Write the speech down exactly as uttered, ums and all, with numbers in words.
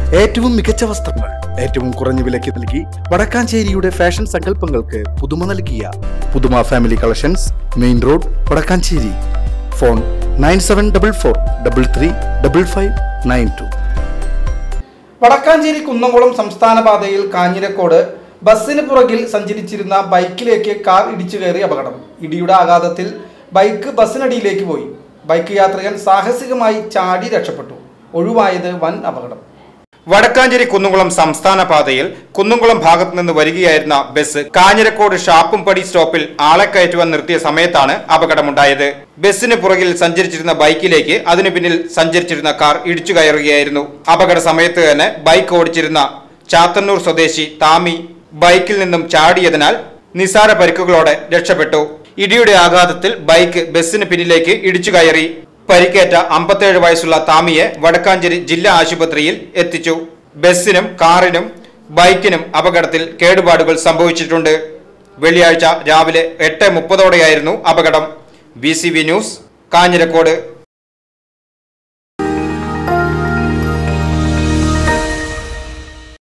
ഏറ്റവും മികച്ച വസ്ത്രങ്ങൾ ഏറ്റവും കുറഞ്ഞ വിലയ്ക്ക് നൽകി വടക്കാഞ്ചേരിയുടെ ഫാഷൻ സങ്കല്പങ്ങൾക്ക് പുതുമ നൽകിയ പുതുമ family collections, main road, Vadakkanchery. Phone nine seven double four double three double five nine two. Vadakkanchery Kunnamkulam സംസ്ഥാന പാതയിൽ കാഞ്ഞിരക്കോട് ബസ്സിന് പുറകിൽ സഞ്ചരിച്ചിരുന്ന ബൈക്കിലേക്ക് കാർ ഇടിച്ചു കയറി അപകടം. ഇടിയുടെ ആഘാതത്തിൽ ബൈക്ക് ബസ്സിനടിയിലേക്ക് പോയി. ബൈക്ക് യാത്രികൻ സാഹസികമായി ചാടി രക്ഷപ്പെട്ടു. ഒഴിവായത് വൻ അപകടം. വടക്കാഞ്ചേരി കുന്നംകുളം സംസ്ഥാന പാതയിൽ കുന്നംകുളം ഭാഗത്തു നിന്ന് വരികയായിരുന്ന ബസ് കാഞ്ഞിരക്കോട് ഷാപ്പുംപടി സ്റ്റോപ്പിൽ ആളെ കയറ്റുവാൻ നിർത്തിയ സമയത്താണ് അപകടമുണ്ടായത്. ബസ്സിന് പുറകിൽ സഞ്ചരിച്ചിരുന്ന ബൈക്കിലേക്ക് അതിനു പിന്നിൽ സഞ്ചരിച്ചിരുന്ന കാർ ഇടിച്ചു കയറുകയായിരുന്നു. അപകട സമയത്ത് തന്നെ ബൈക്ക് ഓടിച്ചിരുന്ന ചാത്തന്നൂർ സ്വദേശി താമി ബൈക്കിൽ നിന്നും ചാടിയതിനാൽ നിസാര പരിക്കുകളോടെ രക്ഷപ്പെട്ടു. ഇടിയുടെ ആഘാതത്തിൽ ബൈക്ക് ബസ്സിന് പിന്നിലേക്ക് ഇടിച്ചു കയറി. പരിക്കേറ്റ അമ്പത്തേഴ് വയസ്സുള്ള താമിയെ വടക്കാഞ്ചേരി ജില്ലാ ആശുപത്രിയിൽ എത്തിച്ചു. ബസ്സിനും കാറിനും ബൈക്കിനും അപകടത്തിൽ കേടുപാടുകൾ സംഭവിച്ചിട്ടുണ്ട്. വെള്ളിയാഴ്ച രാവിലെ എട്ട് മുപ്പതോടെയായിരുന്നു അപകടം. B C B news, Kanjirakode.